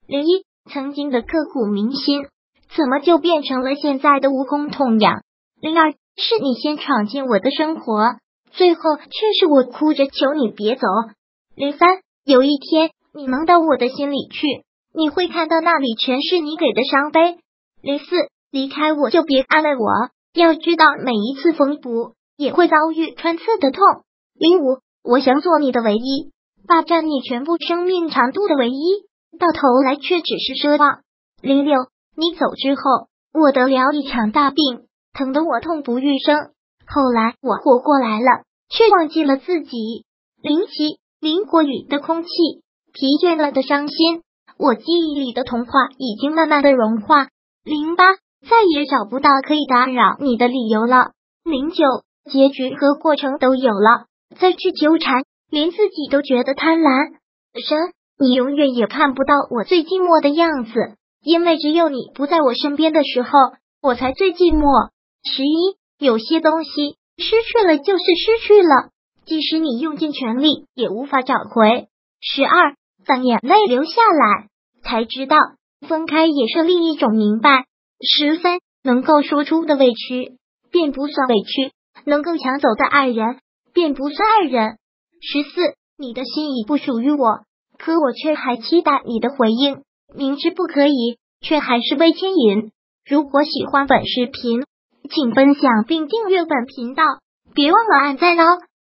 01曾经的刻骨铭心，怎么就变成了现在的无空痛痒？02是你先闯进我的生活，最后却是我哭着求你别走。03有一天你能到我的心里去，你会看到那里全是你给的伤悲。04离开我就别安慰我，要知道每一次缝补也会遭遇穿刺的痛。05我想做你的唯一，霸占你全部生命长度的唯一，到头来却只是奢望。06你走之后，我得了一场大病，疼得我痛不欲生。后来我活过来了，却忘记了自己。07淋过雨的空气，疲倦了的伤心，我记忆里的童话已经慢慢的融化。08再也找不到可以打扰你的理由了。09结局和过程都有了，再去纠缠，连自己都觉得贪婪。神，你永远也看不到我最寂寞的样子，因为只有你不在我身边的时候，我才最寂寞。11有些东西失去了就是失去了，即使你用尽全力也无法找回。12当眼泪流下来，才知道分开也是另一种明白。13能够说出的委屈便不算委屈，能够抢走的爱人便不算爱人。14你的心已不属于我，可我却还期待你的回应，明知不可以，却还是被牵引。如果喜欢本视频，请分享并订阅本频道，别忘了按赞哦。